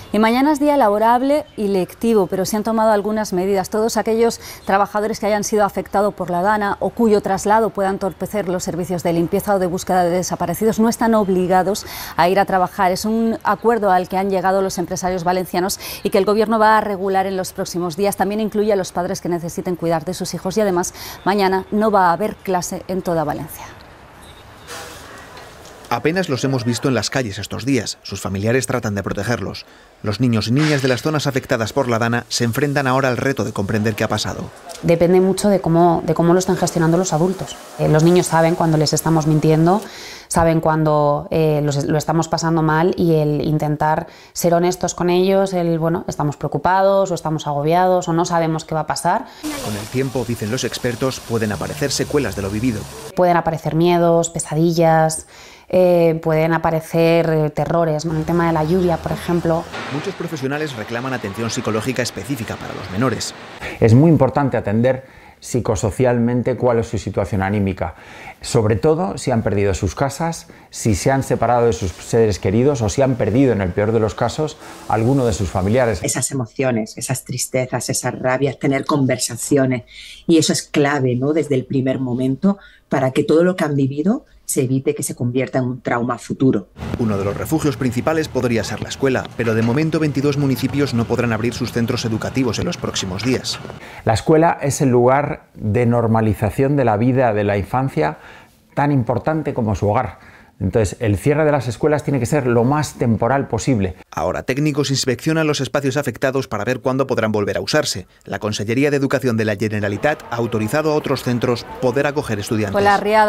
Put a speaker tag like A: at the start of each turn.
A: Y mañana es día laborable y lectivo, pero se han tomado algunas medidas. Todos aquellos trabajadores que hayan sido afectados por la Dana o cuyo traslado pueda entorpecer los servicios de limpieza o de búsqueda de desaparecidos no están obligados a ir a trabajar. Es un acuerdo al que han llegado los empresarios valencianos y que el Gobierno va a regular en los próximos días. También incluye a los padres que necesiten cuidar de sus hijos y además mañana no va a haber clase en toda Valencia.
B: Apenas los hemos visto en las calles estos días. Sus familiares tratan de protegerlos. Los niños y niñas de las zonas afectadas por la Dana se enfrentan ahora al reto de comprender qué ha pasado.
C: Depende mucho de cómo lo están gestionando los adultos. Los niños saben cuando les estamos mintiendo, saben cuando lo estamos pasando mal, y el intentar ser honestos con ellos, estamos preocupados o estamos agobiados o no sabemos qué va a pasar.
B: Con el tiempo, dicen los expertos, pueden aparecer secuelas de lo vivido.
C: Pueden aparecer miedos, pesadillas, pueden aparecer terrores, el tema de la lluvia, por ejemplo.
B: Muchos profesionales reclaman atención psicológica específica para los menores.
D: Es muy importante atender psicosocialmente cuál es su situación anímica, sobre todo si han perdido sus casas, si se han separado de sus seres queridos o si han perdido, en el peor de los casos, alguno de sus familiares.
E: Esas emociones, esas tristezas, esas rabias, tener conversaciones, y eso es clave, ¿no?, desde el primer momento, para que todo lo que han vivido se evite que se convierta en un trauma futuro.
B: Uno de los refugios principales podría ser la escuela, pero de momento 22 municipios no podrán abrir sus centros educativos en los próximos días.
D: La escuela es el lugar de normalización de la vida de la infancia tan importante como su hogar. Entonces, el cierre de las escuelas tiene que ser lo más temporal posible.
B: Ahora, técnicos inspeccionan los espacios afectados para ver cuándo podrán volver a usarse. La Consellería de Educación de la Generalitat ha autorizado a otros centros poder acoger estudiantes.